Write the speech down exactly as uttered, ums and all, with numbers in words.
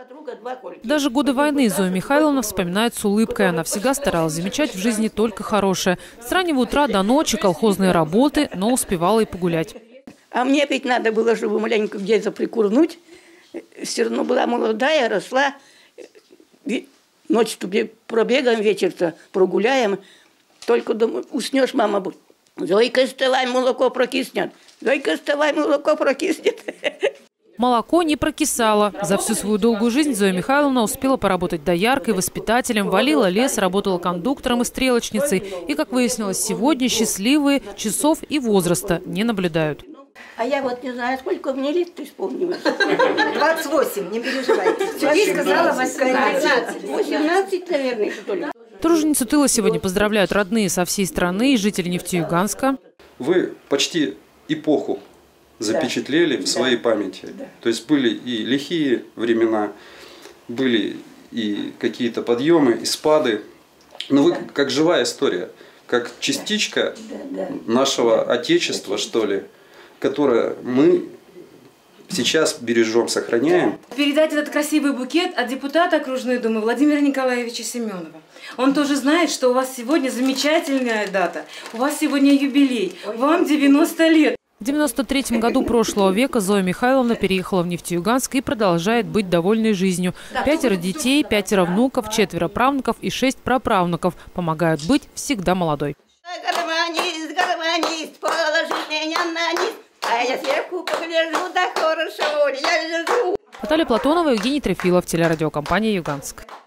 Даже годы войны Зоя Михайловна вспоминает с улыбкой. Она всегда старалась замечать в жизни только хорошее. С раннего утра до ночи колхозные работы, но успевала и погулять. А мне ведь надо было, чтобы маленько где-то прикурнуть. Все равно была молодая, росла. Ночь пробегаем, вечер-то прогуляем. Только дома уснешь, мама, Зойка, вставай, молоко прокиснет. Зойка, вставай, молоко прокиснет. Молоко не прокисало. За всю свою долгую жизнь Зоя Михайловна успела поработать дояркой, воспитателем, валила лес, работала кондуктором и стрелочницей. И, как выяснилось сегодня, счастливые часов и возраста не наблюдают. А я вот не знаю, сколько мне лет исполнилось. двадцать восемь, не переживайте. Сергей сказала восемнадцать. восемнадцать, наверное, что ли. Труженицу тыла сегодня поздравляют родные со всей страны и жители Нефтеюганска. Вы почти эпоху запечатлели да. в своей да. памяти. Да. То есть были и лихие времена, были и какие-то подъемы, и спады. Но вы как живая история, как частичка да. Да. нашего Отечества, что ли, которое мы сейчас бережем, сохраняем. Передать этот красивый букет от депутата окружной думы Владимира Николаевича Семенова. Он тоже знает, что у вас сегодня замечательная дата. У вас сегодня юбилей. Вам девяносто лет. В девяносто третьем году прошлого века Зоя Михайловна переехала в Нефтеюганск и продолжает быть довольной жизнью. Пятеро детей, пятеро внуков, четверо правнуков и шесть праправнуков помогают быть всегда молодой. Гармонист, гармонист, положи меня на низ, а я сверху погляжу, да хорошо, я лежу. Наталья Платонова, Евгений Трефилов, телерадиокомпания «Юганск».